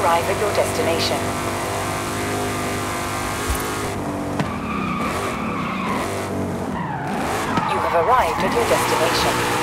arrive at your destination. You have arrived at your destination.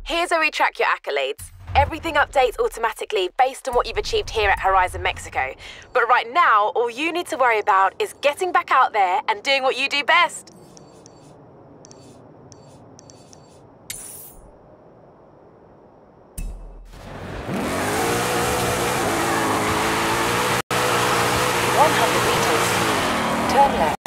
Here's where we track your accolades. Everything updates automatically based on what you've achieved here at Horizon Mexico. But right now, all you need to worry about is getting back out there and doing what you do best. Turn left.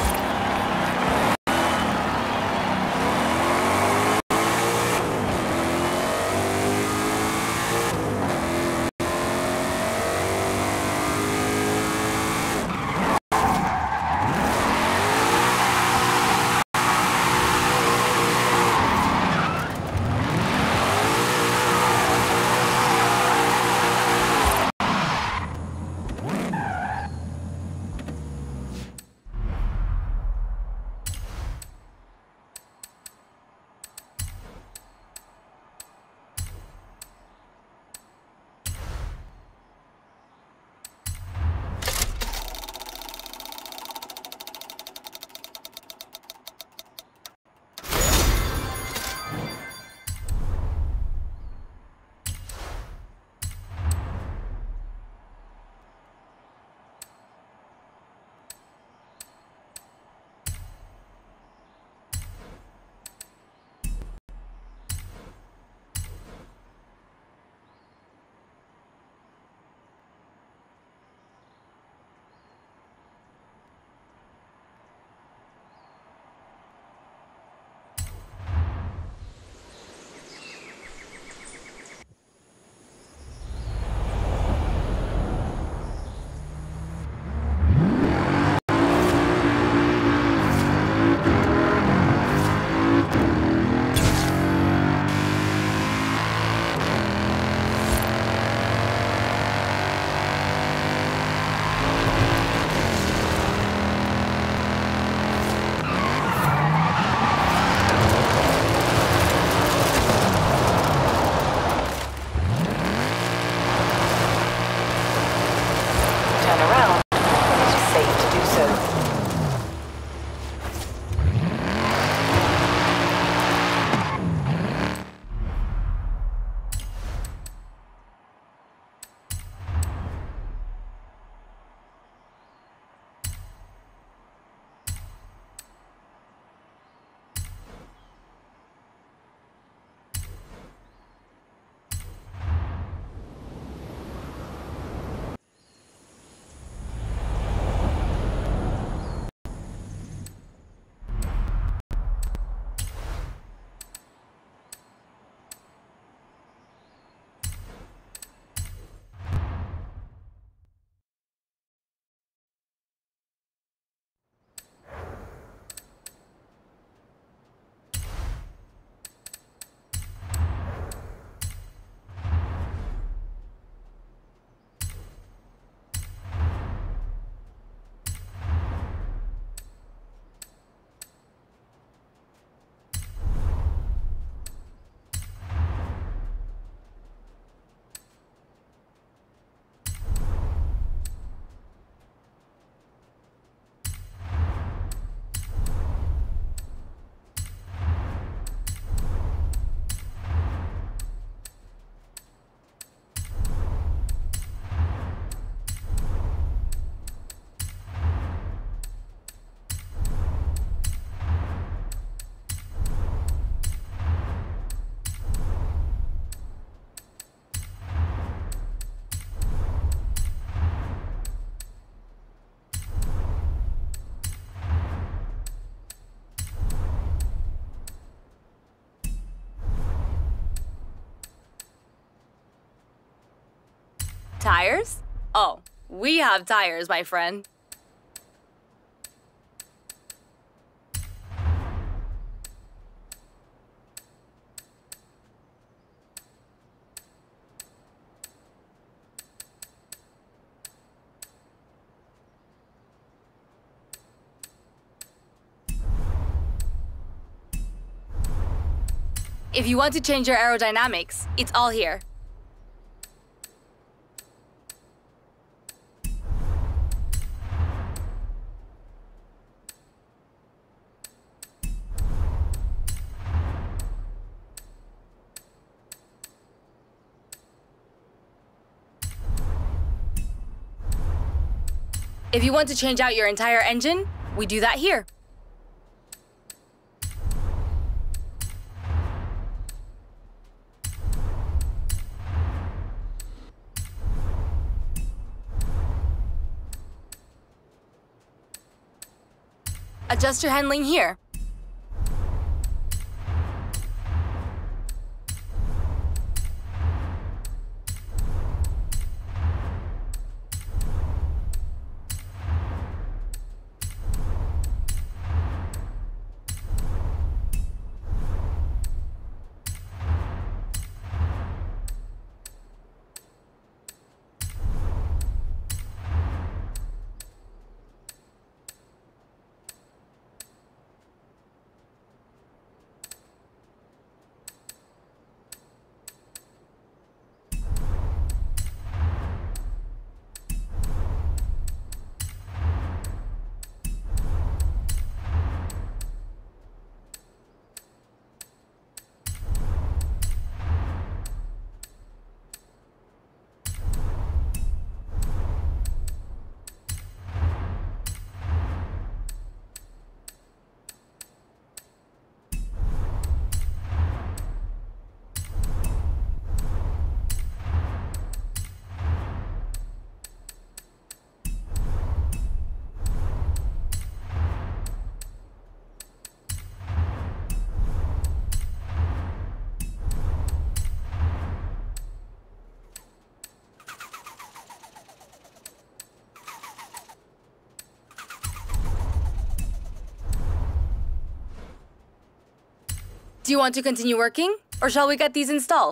Tires? Oh, we have tires, my friend. If you want to change your aerodynamics, it's all here. If you want to change out your entire engine, we do that here. Adjust your handling here. Do you want to continue working, or shall we get these installed?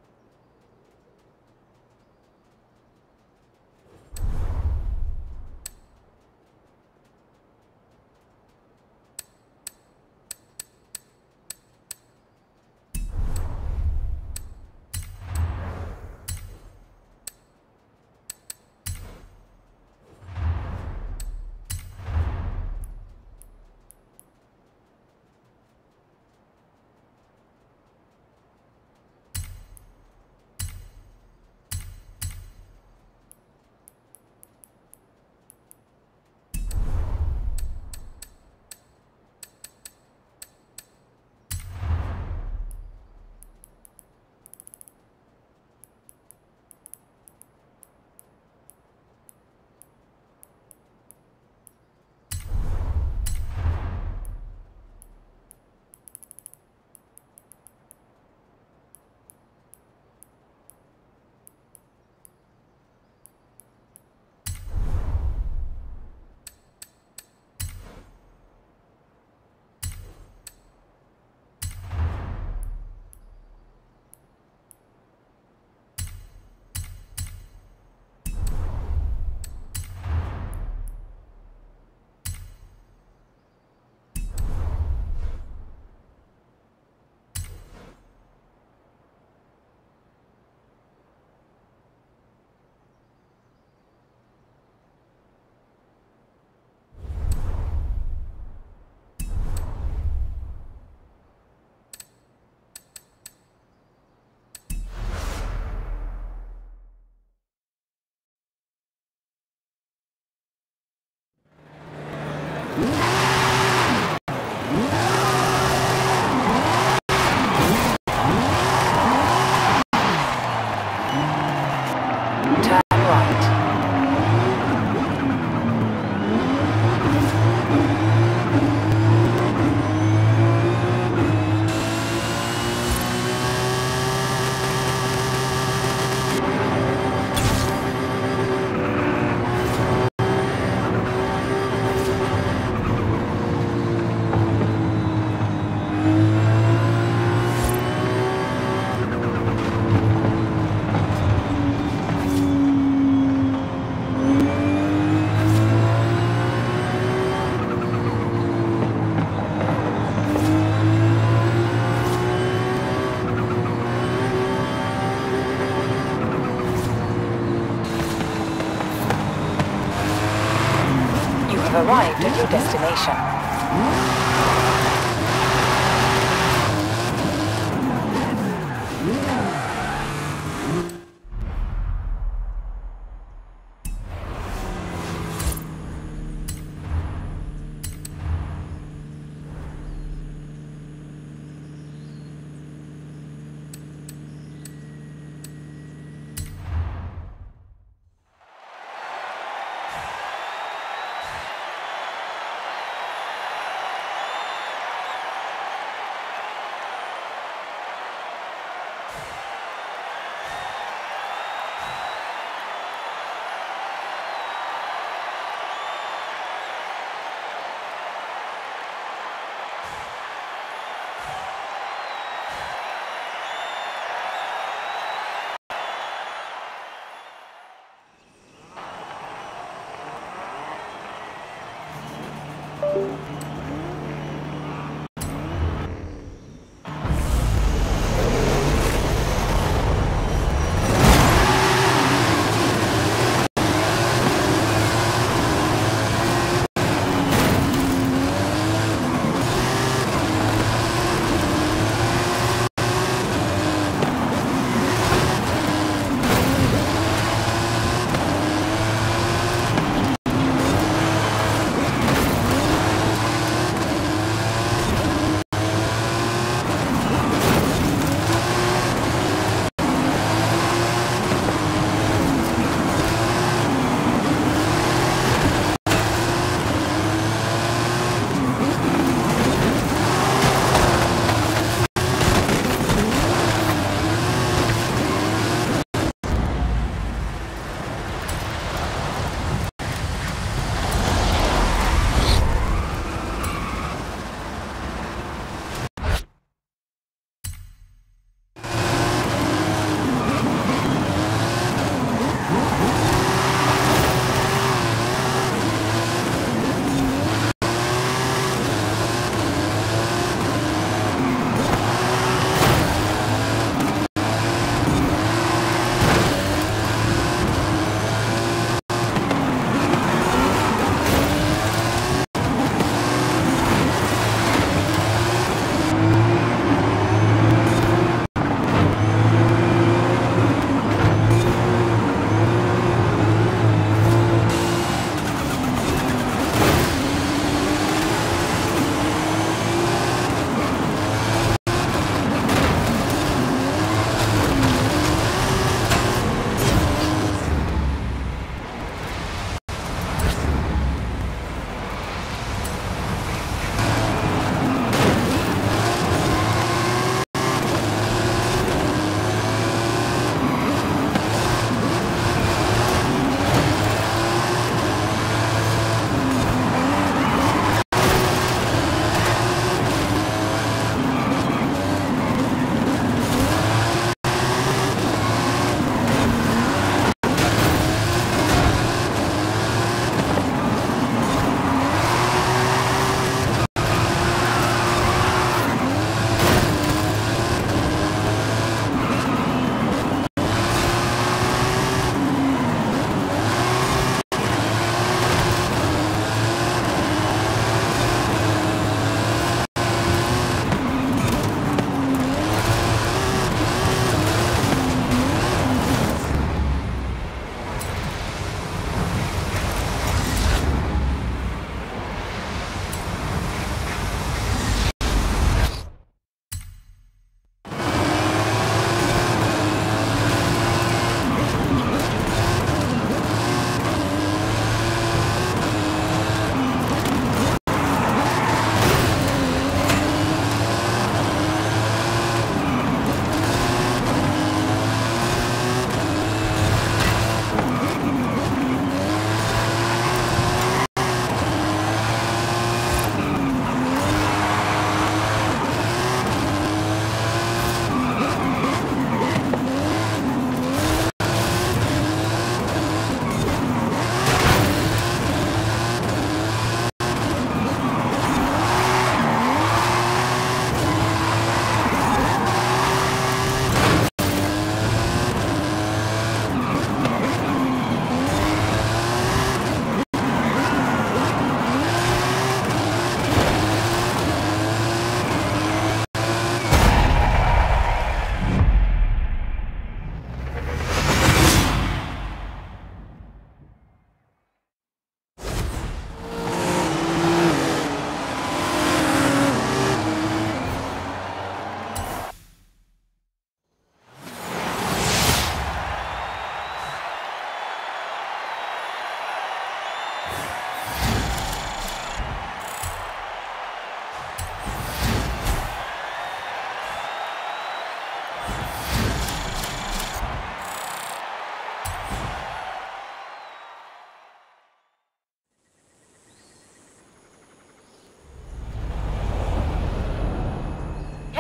Arrived at your destination.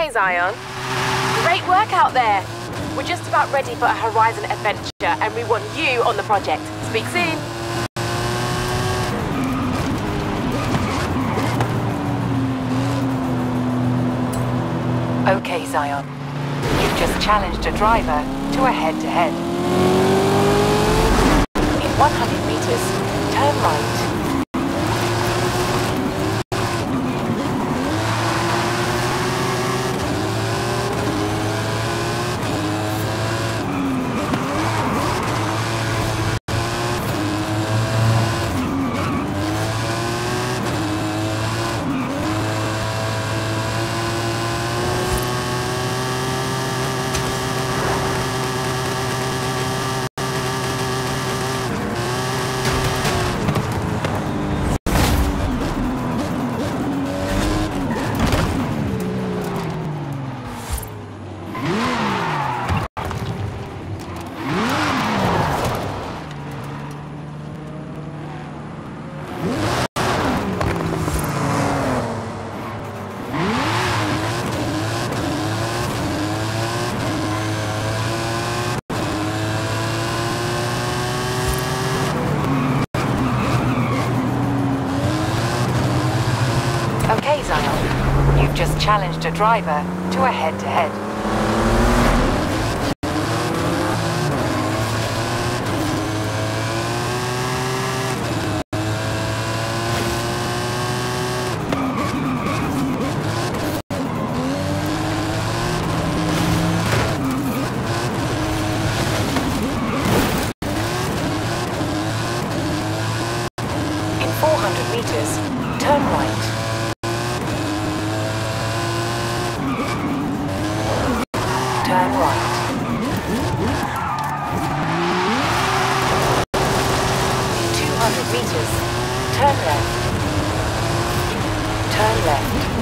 Okay, Zion. Great work out there. We're just about ready for a Horizon adventure, and we want you on the project. Speak soon. Okay, Zion. You've just challenged a driver to a head-to-head. In 100 meters, turn right. Okay, Zion. You've just challenged a driver to a head-to-head. In 400 meters, turn right. Turn right. In 200 meters, turn left. Turn left.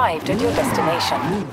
arrived at your destination.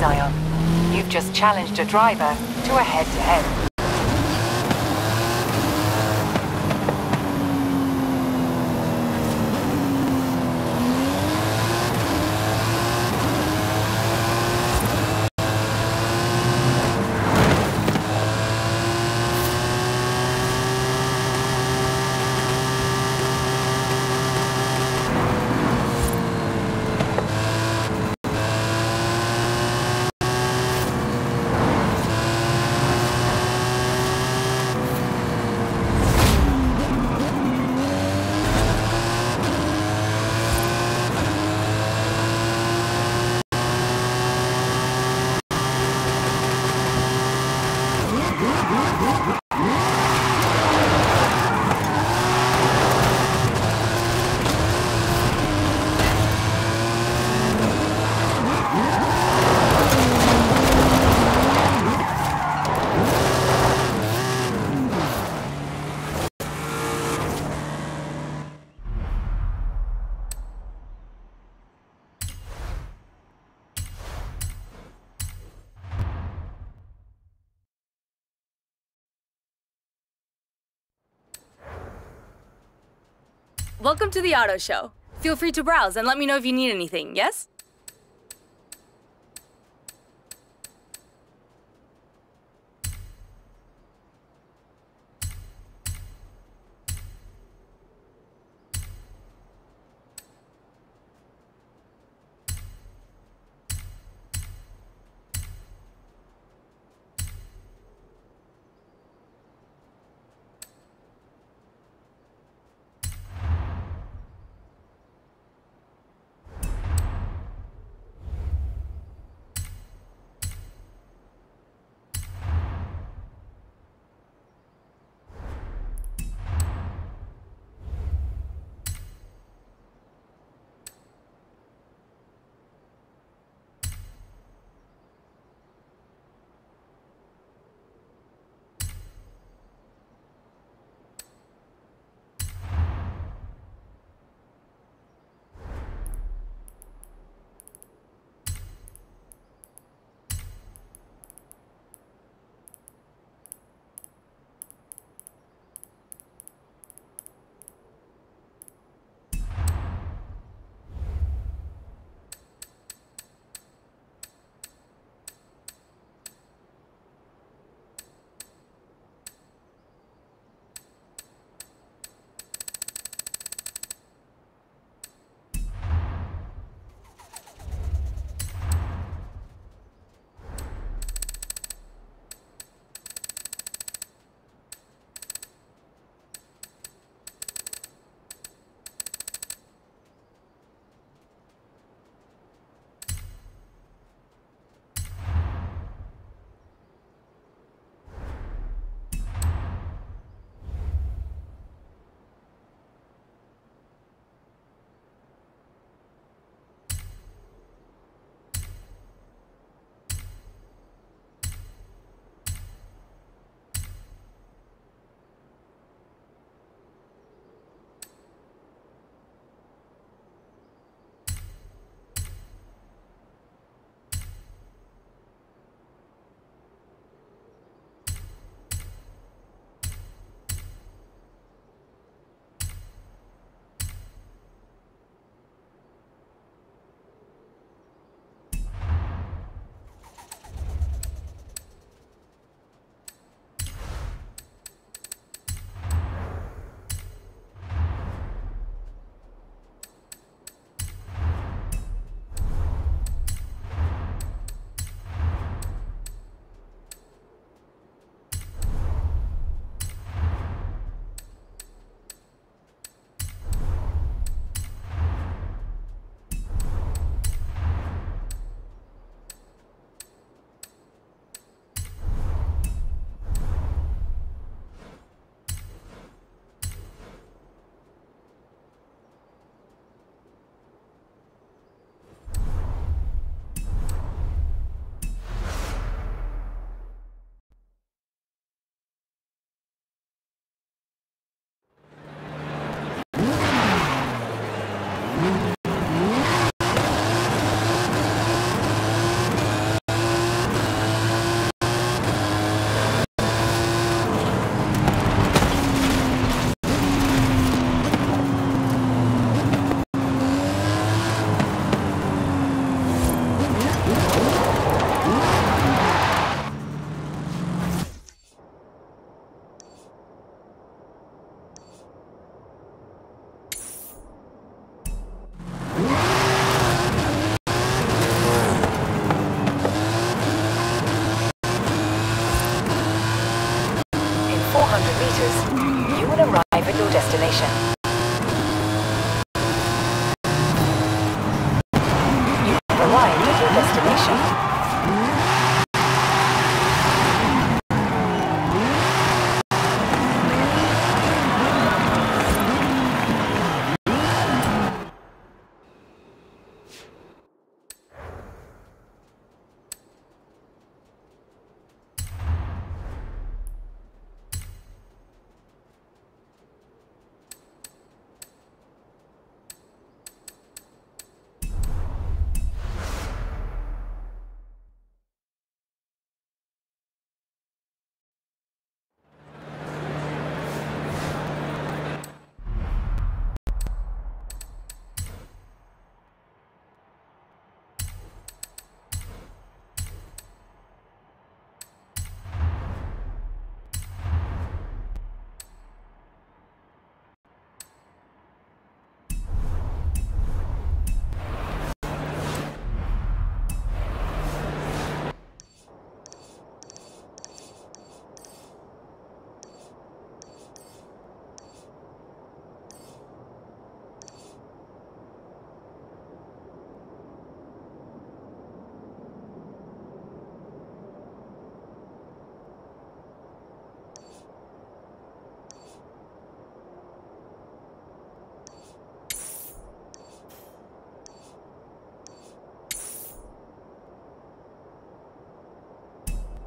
Zion. You've just challenged a driver to a head-to-head. Welcome to the auto show. Feel free to browse and let me know if you need anything, yes?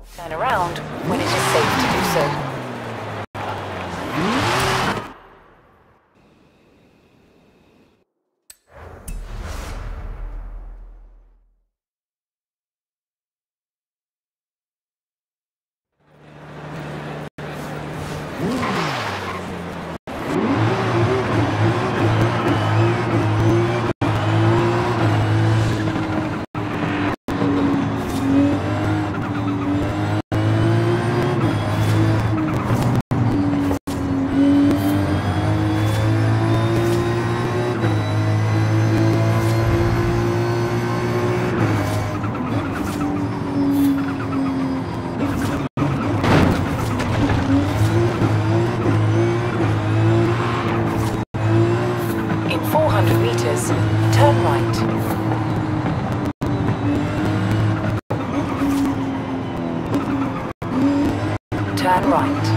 Turn around when it is safe to do so. In 400 meters, turn right. Turn right.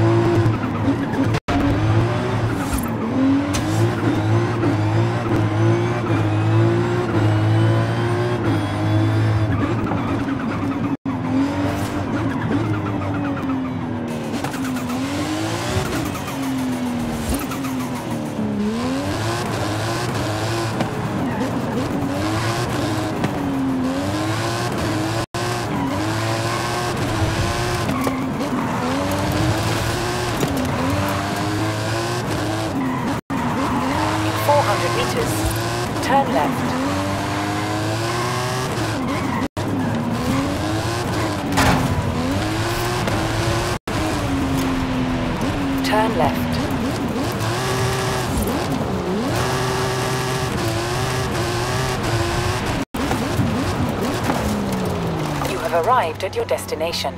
Meters, turn left. Turn left. You have arrived at your destination.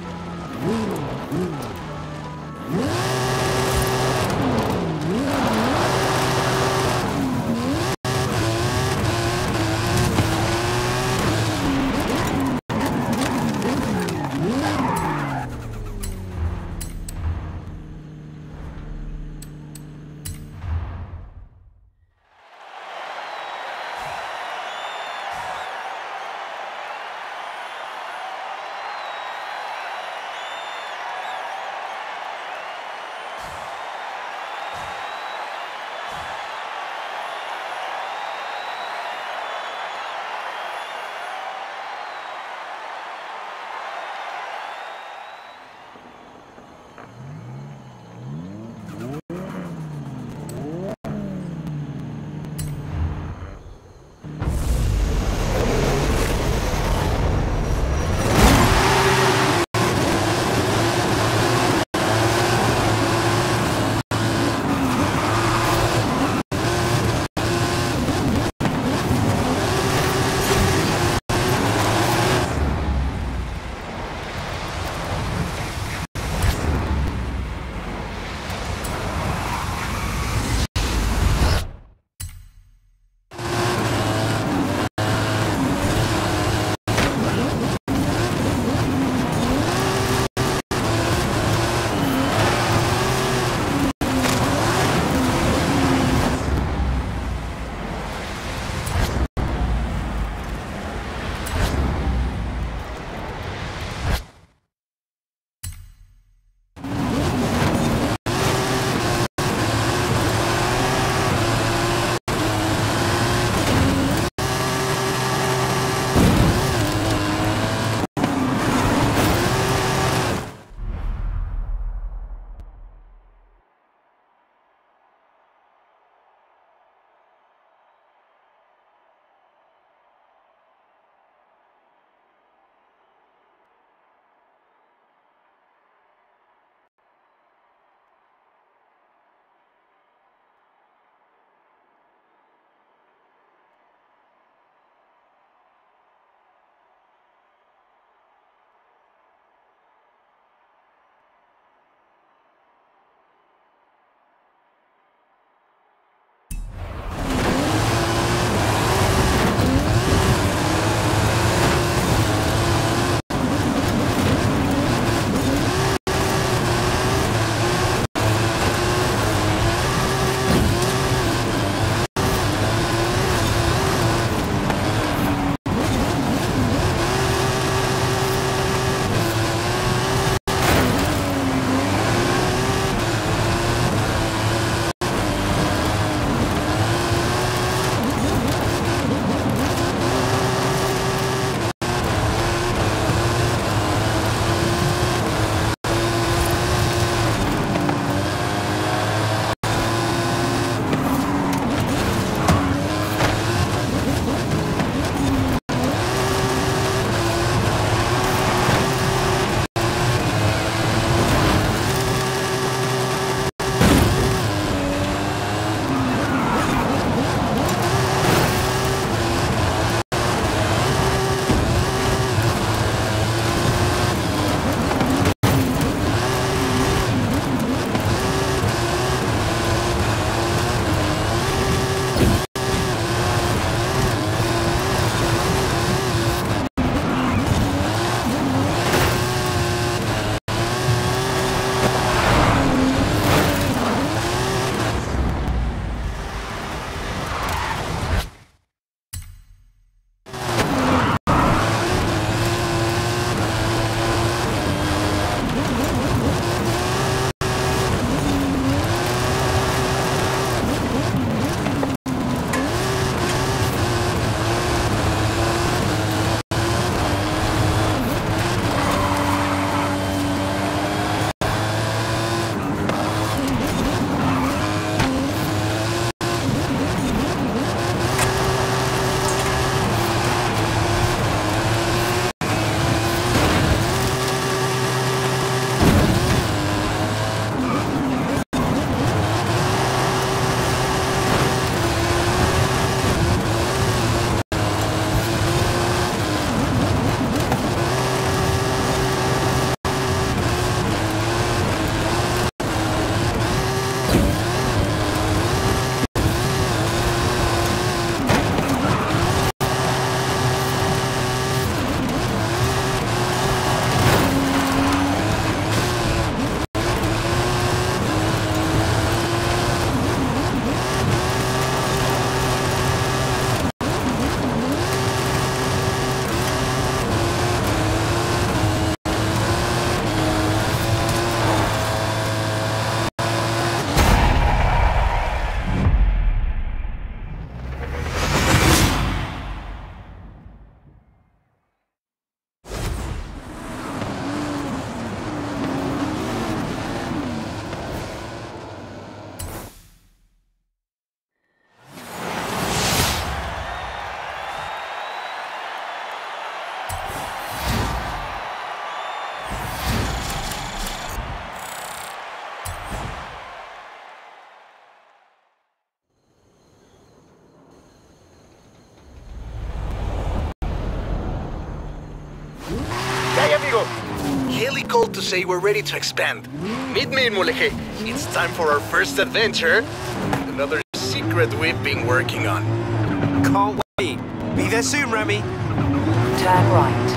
heli called to say we're ready to expand. Meet me in Mulegé. It's time for our first adventure. Another secret we've been working on. Can't wait. Be there soon, Remy. Turn right.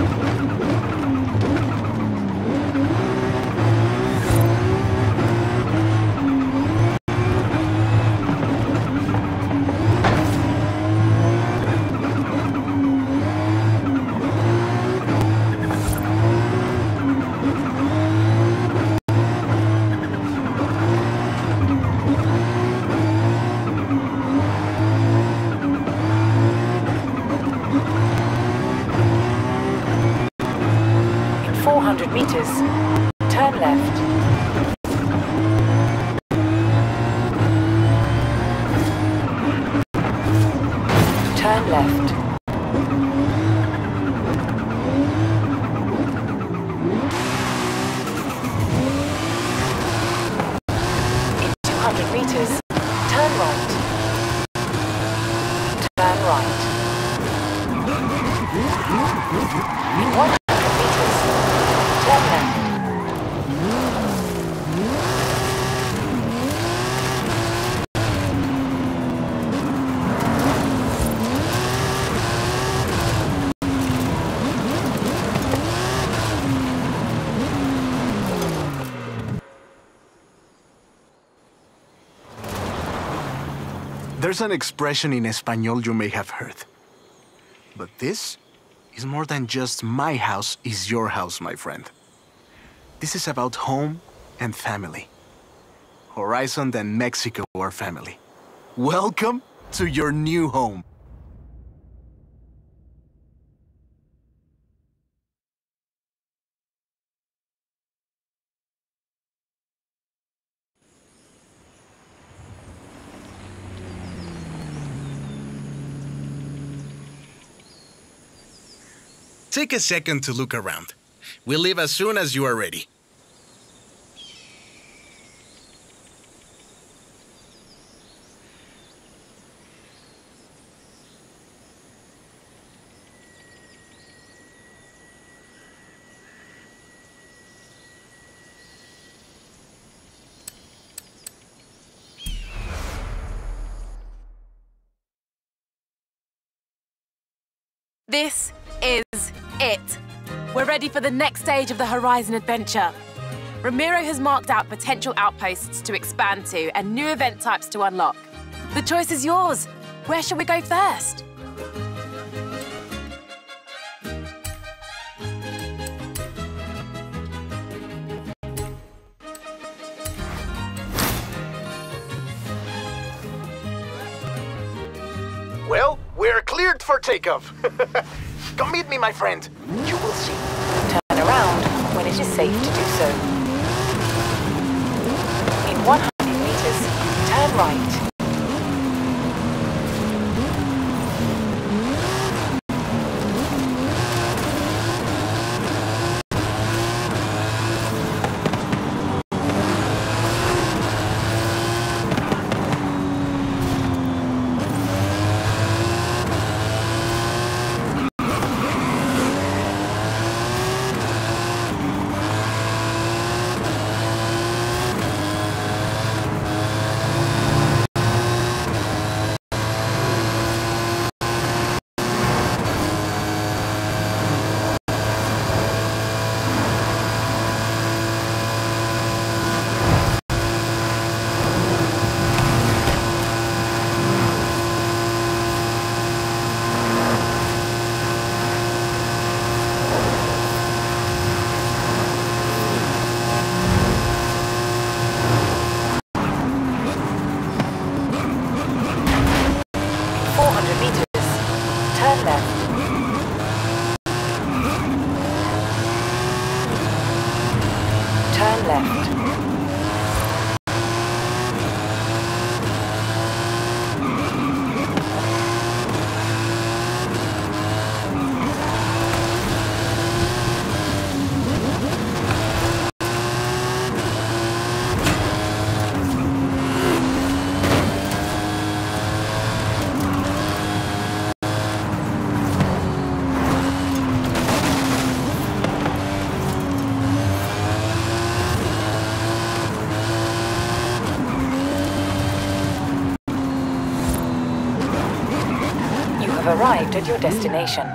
In 400 meters, turn left. Turn left. In 200 meters, turn right. Turn right. In 100 meters, turn left. There's an expression in Espanol you may have heard. But this is more than just my house is your house, my friend. This is about home and family. Horizon and Mexico are family. Welcome to your new home. Take a second to look around. We'll leave as soon as you are ready. This is it. We're ready for the next stage of the Horizon adventure. Ramiro has marked out potential outposts to expand to and new event types to unlock. The choice is yours. Where shall we go first? Well, we're cleared for takeoff. Come meet me, my friend. You will see. Turn around when it is safe to do so. In 100 meters, turn right. have arrived at your destination.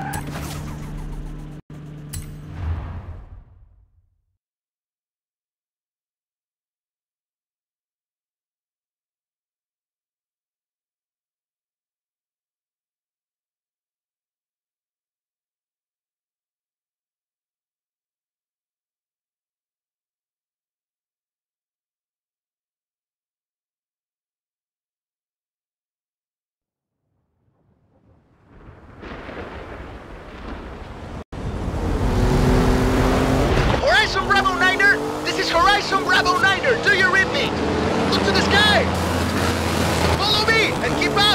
Horizon Bravo Niner! This is Horizon Bravo Niner! Do you read me? Look to the sky! Follow me and keep up!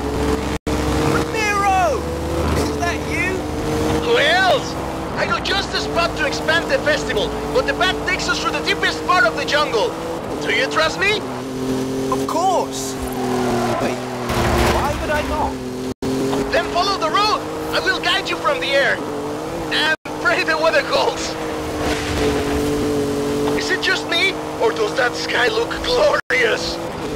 Ramiro! Is that you? Who else? I know just the spot to expand the festival, but the path takes us through the deepest part of the jungle. Do you trust me? Of course! Wait, why would I not? Then follow the road! I will guide you from the air! And pray the weather holds! Is it just me, or does that sky look glorious?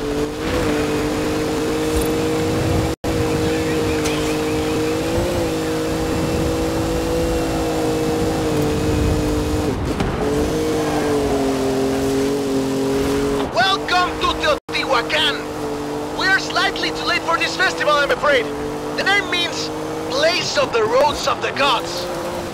Welcome to Teotihuacan! We are slightly too late for this festival, I'm afraid. The name means Place of the Roads of the Gods.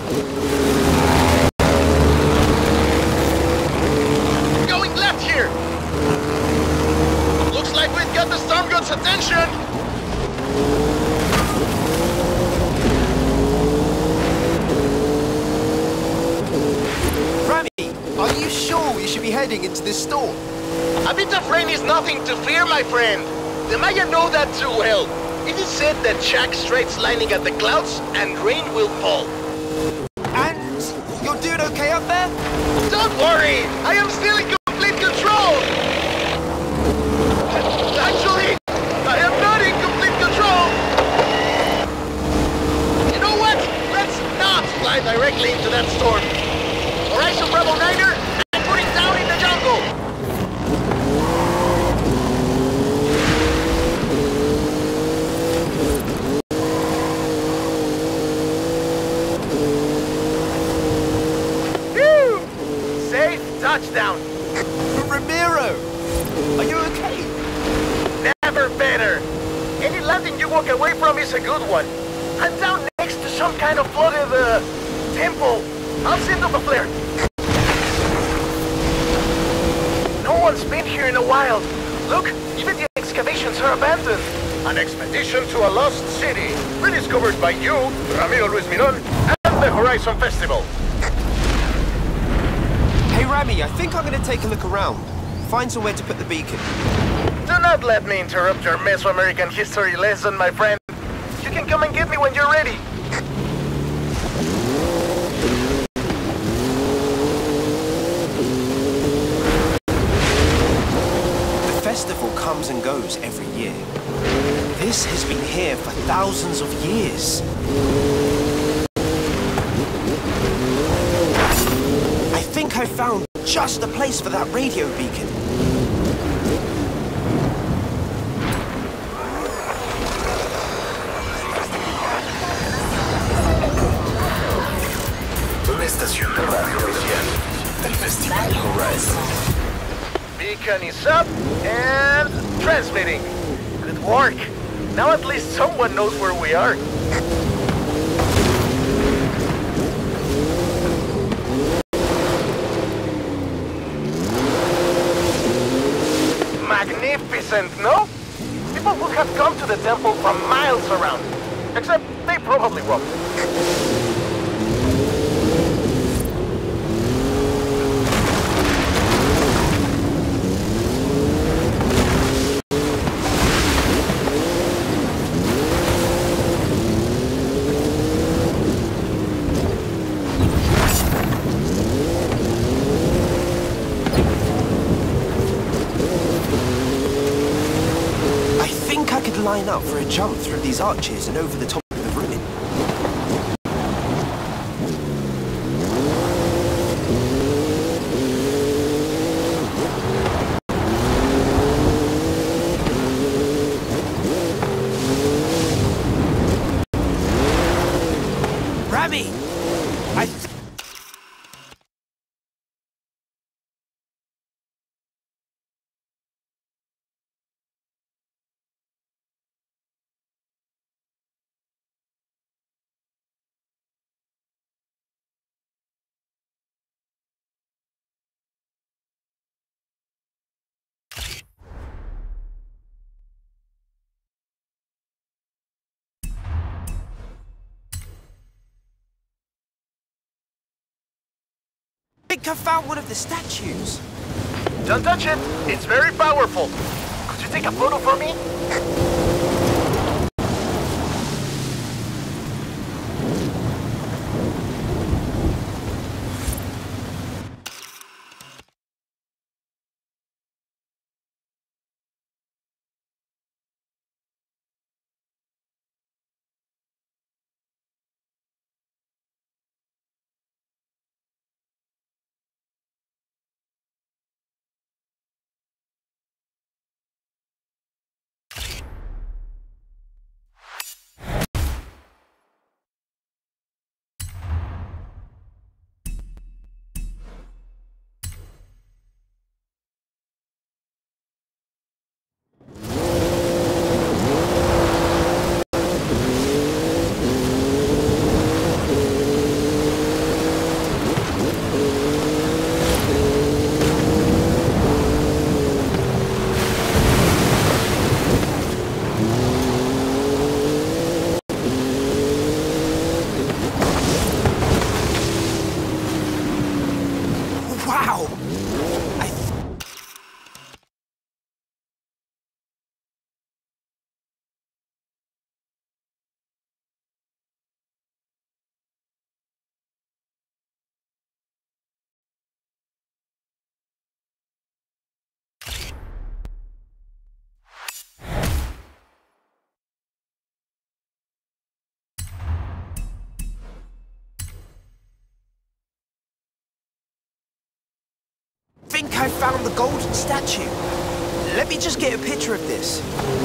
Going left here. Looks like we've got the Storm God's attention. Rami, are you sure we should be heading into this storm? A bit of rain is nothing to fear, my friend. The Maya know that too well. It is said that Jack straight's lining at the clouds and rain will fall. And you're doing okay up there? Don't worry! I am still in complete control! Actually, I am not in complete control! You know what? Let's not fly directly into that storm. Horizon Bravo Niner, I'm putting down in the jungle! Touchdown! Ramiro! Are you okay? Never better! Any landing you walk away from is a good one. I'm down next to some kind of flooded, temple. I'll send up a flare. No one's been here in a while. Look, even the excavations are abandoned. An expedition to a lost city, rediscovered by you, Ramiro Luis Miron, and the Horizon Festival. Hey Rami, I think I'm gonna take a look around. Find somewhere to put the beacon. Do not let me interrupt your Mesoamerican history lesson, my friend. You can come and get me when you're ready. The festival comes and goes every year. This has been here for thousands of years. I think I found just the place for that radio beacon. Una estación de radio oficial del Festival Horizon. Beacon is up and transmitting. Good work. Now at least someone knows where we are. Magnificent, no? People would have come to the temple from miles around. Except they probably won't. Line up for a jump through these arches and over the top of the ruin. think I found one of the statues. Don't touch it. It's very powerful. Could you take a photo for me? I think I found the golden statue. Let me just get a picture of this.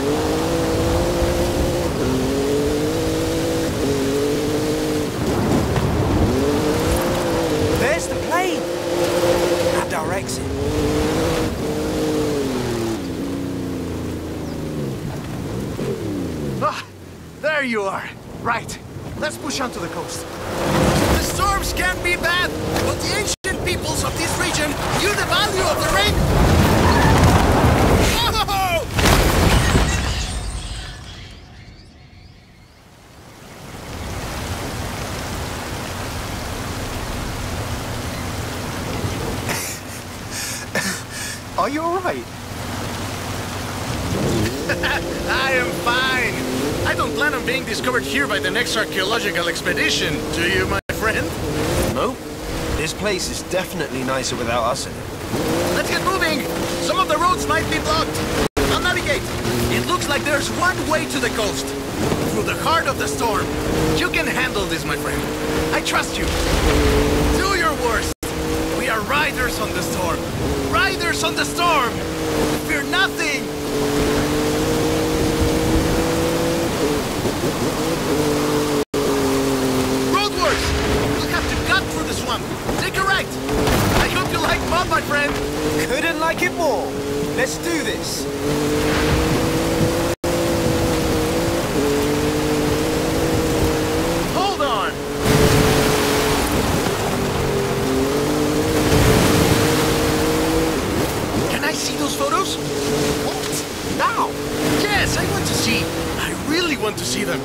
There's the plane! And our exit. Ah, there you are. Right. Let's push on to the coast. The storms can be bad, but the ancient peoples of this region knew the value of the rain. Oh! Are you alright? I am fine. I don't plan on being discovered here by the next archaeological expedition. Do you, my friend? Nope. This place is definitely nicer without us in it. Let's get moving! Some of the roads might be blocked. I'll navigate. It looks like there's one way to the coast. Through the heart of the storm. You can handle this, my friend. I trust you. Do your worst. We are riders on the storm. Riders on the storm! Fear nothing! Roadworks! We'll have to cut through the swamp. Take a right. I hope you like mud, my friend. Couldn't like it more. Let's do this. Hold on. Can I see those photos? What? Now? Yes, I want to see. I really want to see them.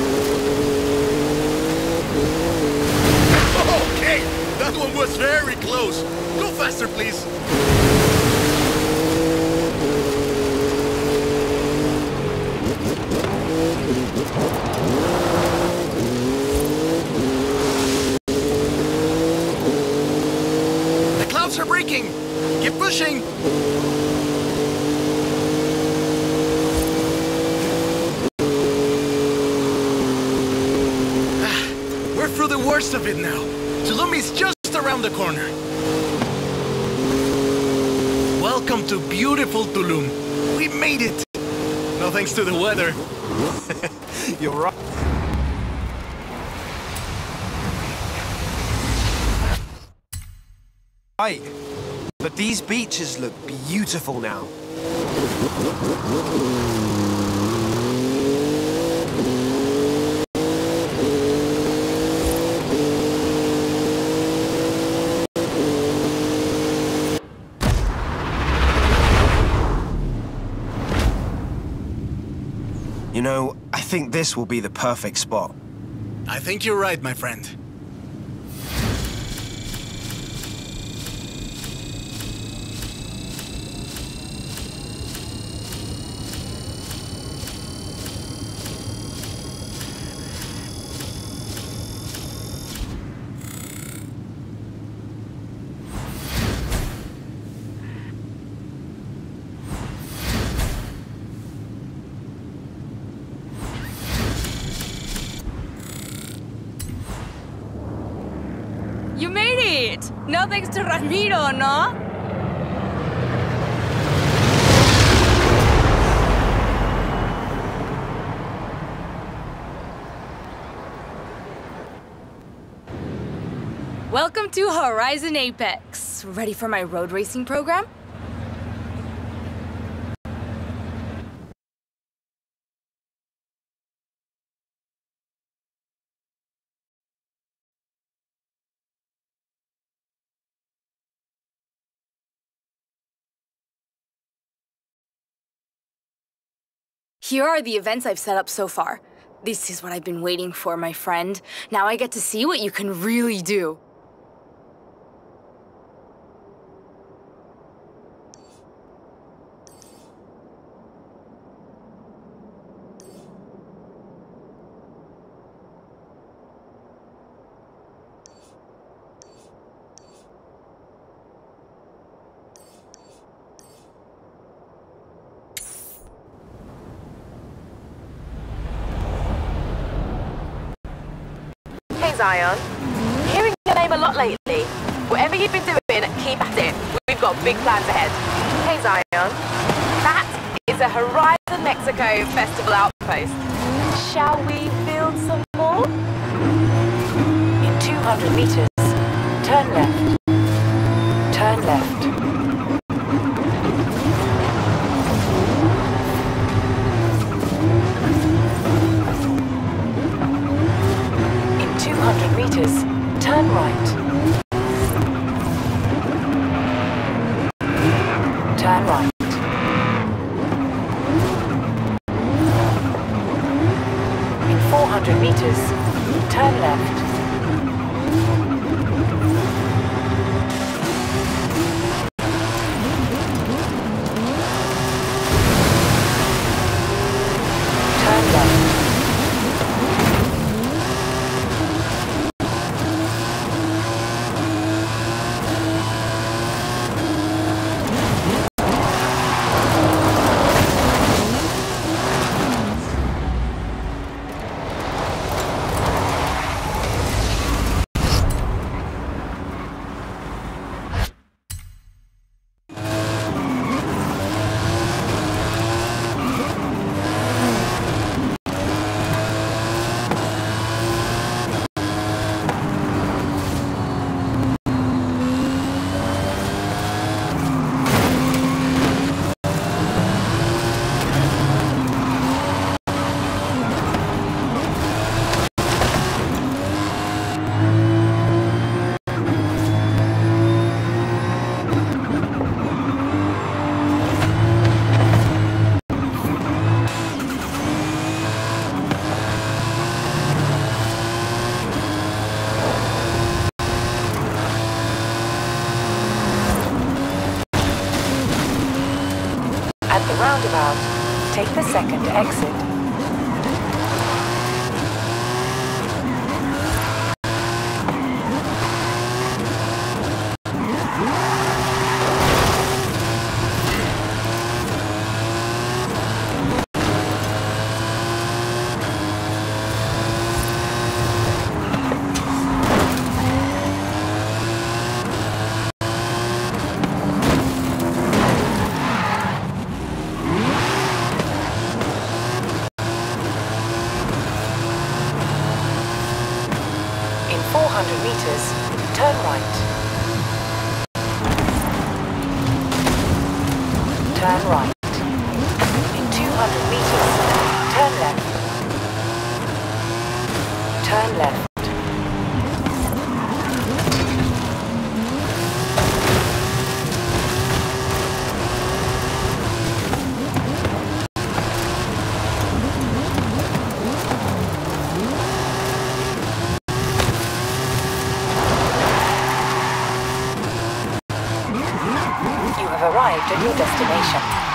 Okay, that one was very close. Go faster, please. The clouds are breaking. Keep pushing. We're through the worst of it now. Tulum is just around the corner. Welcome to beautiful Tulum. We made it. No thanks to the weather. You're right. Right. But these beaches look beautiful now. You know, I think this will be the perfect spot. I think you're right, my friend. it. No thanks to Ramiro, no? Welcome to Horizon Apex. Ready for my road racing program? Here are the events I've set up so far. This is what I've been waiting for, my friend. Now I get to see what you can really do. Zion. Hearing your name a lot lately. Whatever you've been doing, keep at it. We've got big plans ahead. Hey Zion. That is a Horizon Mexico Festival outpost. Shall we build some more? In 200 meters, turn left. Turn left. In 200 meters, turn right. Turn right. In 400 meters, turn left. Turn left. At the roundabout, take the second exit. In 400 meters, turn right. Turn right. In 200 meters, turn left. Turn left. You have arrived at your destination.